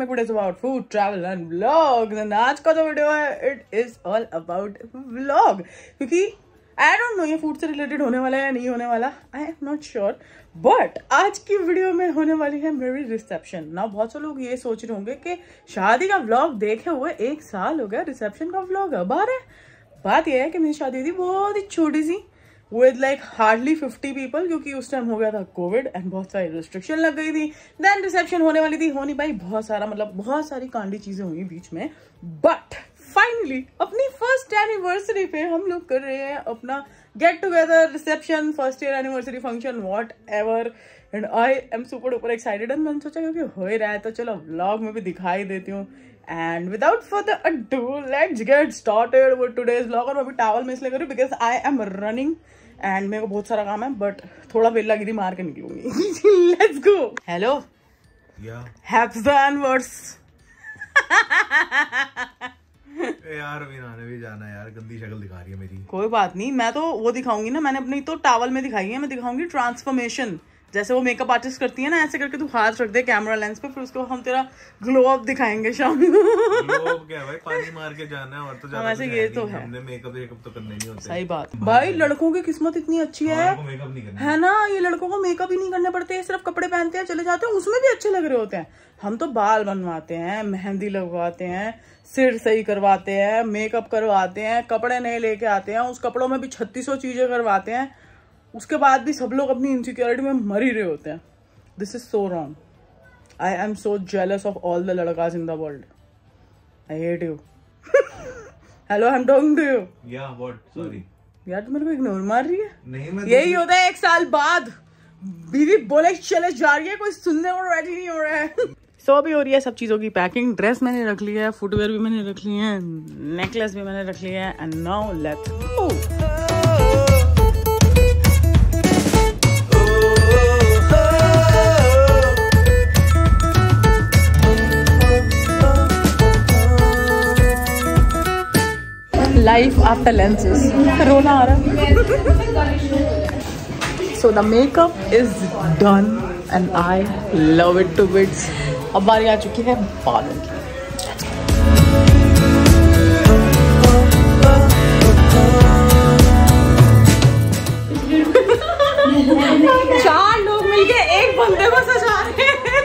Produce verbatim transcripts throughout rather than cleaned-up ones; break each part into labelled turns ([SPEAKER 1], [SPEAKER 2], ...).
[SPEAKER 1] में food is about food travel and vlogs. And आज का जो वीडियो है it is all about vlog, क्योंकि आई डोंट नो ये फूड से रिलेटेड होने वाला है या नहीं होने वाला, I am not sure. But आज की वीडियो में होने वाली है मेरी रिसेप्शन। ना बहुत से लोग ये सोच रहे होंगे कि शादी का व्लॉग देखे हुए एक साल हो गया, रिसेप्शन का व्लॉग अब आ रहा है। बात यह है कि मेरी शादी थी बहुत ही छोटी सी with like hardly fifty people, क्योंकि उस टाइम हो गया था कोविड एंड बहुत सारी रिस्ट्रिक्शन लग गई थी। देन रिसेप्शन होने वाली थी, हो नहीं पाई, बहुत सारा मतलब बहुत सारी कांडी चीजें हुई बीच में। बट फाइनली अपनी फर्स्ट एनिवर्सरी पे हम लोग कर रहे हैं अपना get together, reception, first year anniversary function, whatever. And I am super duper excited. And मैंने सोचा क्योंकि हो ही रहा है तो चलो व्लॉग में भी दिखाई देती हूँ। And without further ado let's get started with today's vlog. और मैं अभी टॉवल में इसलिए करूँ because I am running and मेरे को बहुत सारा काम है, बट थोड़ा वेलागिरी मार के निकलूंगी। Let's go. Hello happy the anniversary.
[SPEAKER 2] यार अभी नहाने भी जाना है यार, गंदी शक्ल दिखा रही है मेरी।
[SPEAKER 1] कोई बात नहीं, मैं तो वो दिखाऊंगी ना, मैंने अपनी तो टॉवल में दिखाई है, मैं दिखाऊंगी ट्रांसफॉर्मेशन। जैसे वो मेकअप आर्टिस्ट करती है ना, ऐसे करके तू हाथ रख दे कैमरा लेंस पे, फिर उसको हम तेरा ग्लो अप दिखाएंगे शाम को।
[SPEAKER 2] ग्लो अप क्या भाई, पानी मार के जाना है और तो ज्यादा
[SPEAKER 1] वैसे ये तो है,
[SPEAKER 2] हमने मेकअप मेकअप तो करने नहीं होता।
[SPEAKER 1] सही बात भाई, लड़कों की किस्मत इतनी अच्छी है
[SPEAKER 2] मेकअप नहीं करना
[SPEAKER 1] है ना, ये लड़कों को मेकअप ही नहीं करने पड़ते, सिर्फ कपड़े पहनते हैं चले जाते हैं, उसमें भी अच्छे लग रहे होते हैं। हम तो बाल बनवाते हैं, मेहंदी लगवाते हैं, सिर सही करवाते हैं, मेकअप करवाते हैं, कपड़े नए लेके आते हैं, उस कपड़ों में भी छत्तीसों चीजें करवाते हैं, उसके बाद भी सब लोग अपनी इनसिक्योरिटी में मर ही रहे होते हैं। This is so wrong. I am so jealous of all the लड़कास in the world. I hate you. Hello, I am talking to you.
[SPEAKER 2] या व्हाट, सॉरी
[SPEAKER 1] यार तू मेरे को इग्नोर मार रही है।
[SPEAKER 2] नहीं, मैं
[SPEAKER 1] यही होता है एक साल बाद, बीवी बोले चले जा रही है, कोई सुनने को रेडी नहीं हो रहा है। सो so, अभी हो रही है सब चीजों की पैकिंग। ड्रेस मैंने रख ली है, फुटवेयर भी मैंने रख ली है, नेकलेस भी मैंने रख लिया है। And now let's go. Life after lenses, रोना आ रहा है। So the makeup is done and I love it to bits. अब बारी आ चुकी है बालों की। चार लोग मिलके एक बंदे को सजा रहे हैं।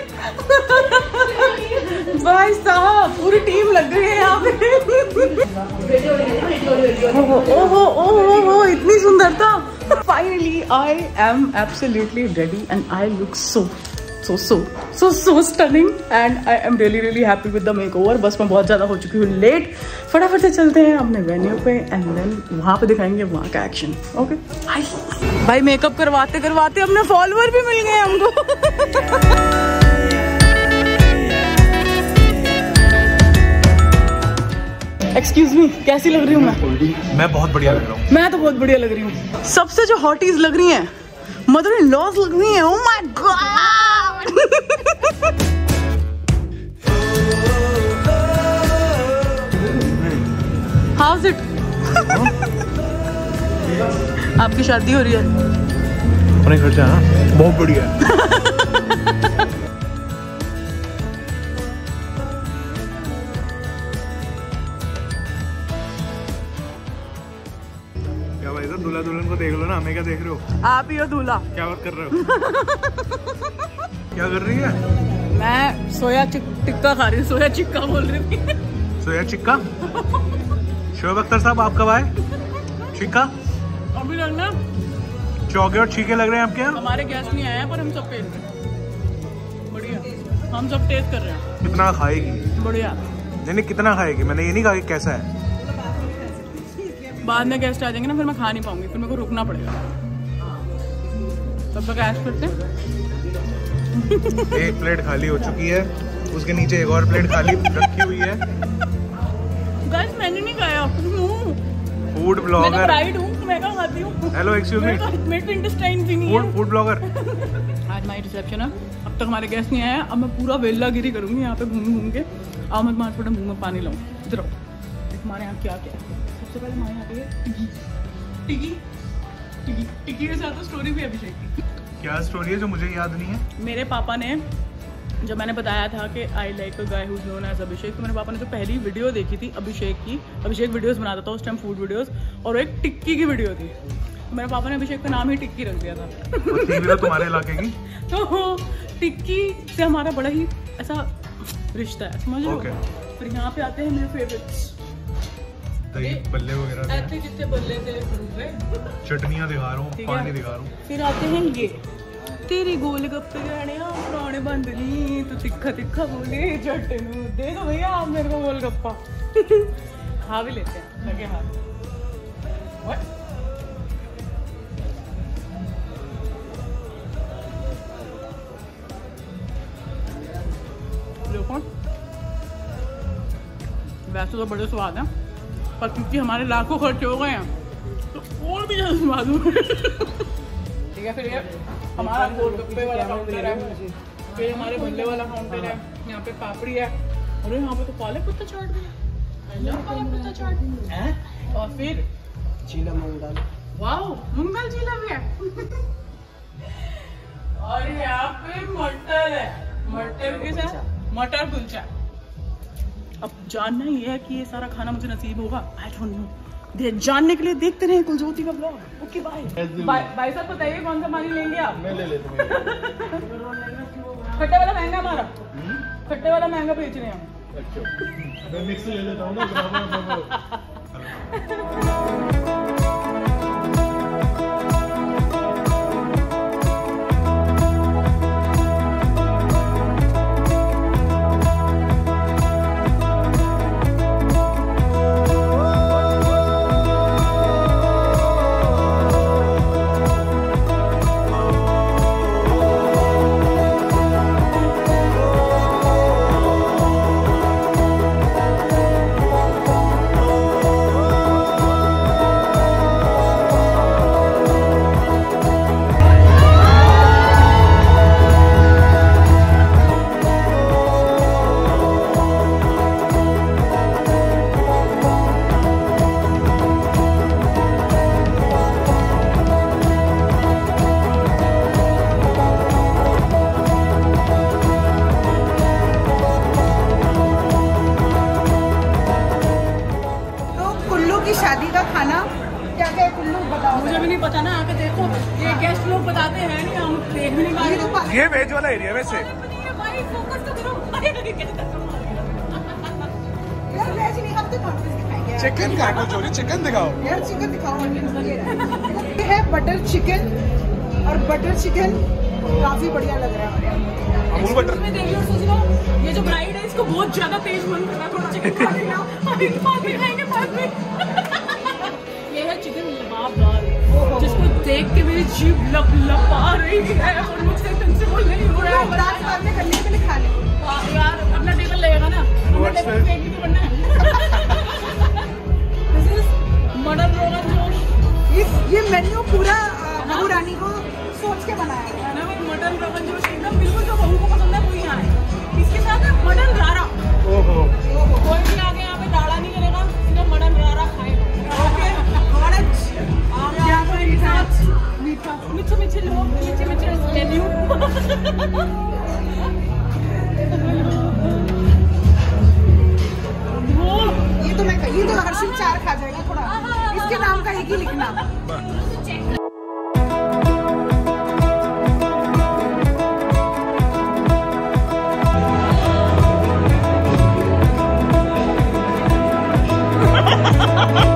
[SPEAKER 1] भाई साहब पूरी टीम लग गई है यहाँ पे। ओहो ओहो ओहो ओहो, इतनी सुंदरता। Finally I am absolutely ready and I look so so so so so stunning and I am really really happy with the makeover। बस मैं बहुत ज्यादा हो चुकी हूँ लेट, फटाफट से चलते हैं अपने वेन्यू पे एंड देन वहां पे दिखाएंगे वहां का एक्शन। ओके भाई, मेकअप करवाते करवाते अपने फॉलोअर भी मिल गए हमको। एक्सक्यूज मी, कैसी लग रही हूँ मैं?
[SPEAKER 2] मैं बहुत बढ़िया लग रहा हूँ।
[SPEAKER 1] मैं तो बहुत बढ़िया लग रही हूँ। सबसे जो हॉटीज लग रही हैं मदर इन लॉज लग रही है। Oh my God. How is it? आपकी शादी हो रही है?
[SPEAKER 2] अपने खर्चा है, बहुत बढ़िया है। क्या भाई साहब, दूल्हा दुल्हन को देख लो ना, हमें क्या देख रहे हो?
[SPEAKER 1] आप ही हो दूल्हा।
[SPEAKER 2] क्या बात कर रहे हो? क्या कर रही है?
[SPEAKER 1] मैं सोया टिक्का खा रही हूँ। सोया चिक्का बोल रही थी।
[SPEAKER 2] सोया चिक्का? शोएब अख्तर साहब आप कब आए? चिक्का
[SPEAKER 1] अभी लगना
[SPEAKER 2] चौके और छीके लग रहे हैं आपके यहाँ।
[SPEAKER 1] हमारे गेस्ट नहीं आए हैं पर हम सब टेस्ट कर रहे हैं। बढ़िया, हम सब टेस्ट कर रहे हैं।
[SPEAKER 2] कितना खाएगी?
[SPEAKER 1] बढ़िया।
[SPEAKER 2] नहीं नहीं, कितना खाएगी? मैंने ये नहीं कहा कि कैसा है।
[SPEAKER 1] बाद में गेस्ट आ जाएंगे ना, फिर मैं खा नहीं पाऊंगी, फिर मेरे को रुकना पड़ेगा। तब तक ऐश करते हैं।
[SPEAKER 2] एक प्लेट खाली हो चुकी है, उसके नीचे एक और प्लेट खाली रखी हुई है।
[SPEAKER 1] गाइस मैंने नहीं खाया।
[SPEAKER 2] Food blogger.
[SPEAKER 1] मैं तो ब्राइड हूं, मैं क्या खाती हूं?
[SPEAKER 2] हेलो एक्सक्यूज मी,
[SPEAKER 1] मेरे को इंटेस्टाइन भी नहीं है।
[SPEAKER 2] Food food blogger.
[SPEAKER 1] आज हमारी रिसेप्शन है, अब तक हमारे गेस्ट नहीं आए हैं। अब मैं पूरा वेलागिरी करूंगी यहाँ पे घूम घूम के। आओ मैं तुम्हारे थोड़ा मुंह में पानी लाऊं। इधर आओ, हमारे यहाँ क्या क्या है। सबसे पहले हमारे यहाँ पे टिकी टिकी टिकी टिकी के साथ तो स्टोरी भी अभिषेक की।
[SPEAKER 2] क्या स्टोरी है जो मुझे याद नहीं है?
[SPEAKER 1] मेरे पापा ने जब मैंने बताया था कि I like a guy who's known as Abhishek, तो मेरे पापा ने जो पहली वीडियो देखी थी अभिषेक की, अभिषेक वीडियोस बनाता था उस टाइम, फूड वीडियोस, और एक टिक्की की वीडियो थी। तो मेरे पापा ने अभिषेक का नाम ही टिक्की रख दिया था।
[SPEAKER 2] तो तुम्हारे इलाके की
[SPEAKER 1] तो टिक्की से हमारा बड़ा ही ऐसा रिश्ता है, समझ लो।
[SPEAKER 2] okay.
[SPEAKER 1] फिर यहाँ पे आते हैं मेरे फेवरेट्स,
[SPEAKER 2] दही बल्ले वगैरह,
[SPEAKER 1] ऐसे जितने बल्ले थे
[SPEAKER 2] चटनियाँ दिखा रहा हूँ, पानी दिखा रहा हूँ।
[SPEAKER 1] फिर आते हैं ये तेरी गोल गप्पे खाने पुराने बंदनी, तो तिखा तिखा बोले जट नू दे दो भैया आप मेरे को गोल गप्पा। खा भी लेते हैं लगे हाथ। देखो वैसे तो बड़े स्वाद हैं, पर क्योंकि हमारे लाखों खर्चे हो गए हैं तो और भी ज़्यादा स्वाद हो। ठीक है, फिर ये हमारा गोलगप्पे वाला काउंटर है, फिर हमारे भल्ले वाला काउंटर है, यहाँ पे पापड़ी है, और यहाँ पे तो पालक पत्ता चाट भी है, पालक पत्ता चाट, और फिर
[SPEAKER 3] चीला मूंग दाल,
[SPEAKER 1] वाह मूंग दाल चीला भी है। और यहाँ पे मटर है, मटर के साथ मटर कुलचा। अब जानना ही है कि ये सारा खाना मुझे नसीब होगा, आई डोंट नो। जानने के लिए देखते रहे कुलज्योति का ब्लॉग। Okay bye. भाई साहब बताइए कौन सा पानी लेंगे आप?
[SPEAKER 2] मैं ले लेता हूँ।
[SPEAKER 1] खट्टे वाला महंगा हमारा, खट्टे वाला महंगा बेच रहे हैं हम।
[SPEAKER 2] अच्छा मैं मिक्स ले लेता हूँ ना।
[SPEAKER 3] शादी का खाना क्या क्या है कुल्लू बताओ।
[SPEAKER 1] मुझे भी नहीं पता ना, आके देखो, ये गेस्ट लोग बताते हैं नहीं, हम देख भी नहीं पा रहे।
[SPEAKER 2] ये वेज वाला एरिया वैसे।
[SPEAKER 1] भाई फोकस तो करो।
[SPEAKER 3] यार वेज नहीं, हम तो नॉनवेज दिखाएंगे।
[SPEAKER 2] चिकन का को चोरी चिकन दिखाओ
[SPEAKER 3] यार, चिकन दिखाओ। ये है बटर चिकन, और बटर चिकन काफी बढ़िया लग रहा है।
[SPEAKER 2] अमूल बटर
[SPEAKER 1] में देखिए और सोच लो, ये जो ब्राइड है इसको बहुत ज्यादा तेज मन कर रहा है, थोड़ा चिकन खा लेना, अभी बाद में खाएंगे बाद में। ये है चिकन लबाबदार, जिसको देख के मेरी जीभ लप लपा रही है और मुझसे कंट्रोल नहीं हो रहा है।
[SPEAKER 3] दांत बाद में करने के लिए खा ले
[SPEAKER 1] यार, अपना टेबल लगेगा ना, अपना टेबल फेंक भी तो बनना है। This is mutton rogan josh.
[SPEAKER 3] ये ये मेन्यू पूरा बहू रानी को सोच के बनाया है
[SPEAKER 1] ना। मटन रोगन जोश एकदम बिल्कुल जो बहू को पसंद है वही यहाँ है। इसके साथ है मटन रारा।
[SPEAKER 2] ओहो,
[SPEAKER 1] कोई भी आगे यहाँ पे दाड़ा नहीं करेगा, सीधा मटन रारा खाएगा। ओके, मीठा मीठे मीठे लोग, मीठे मीठे मेन्यू।
[SPEAKER 3] ये तो मैं ये तो हर्षिल चार खा जाएगा थोड़ा, इसके नाम का एक ही लिखना।
[SPEAKER 1] Ha ha ha ha!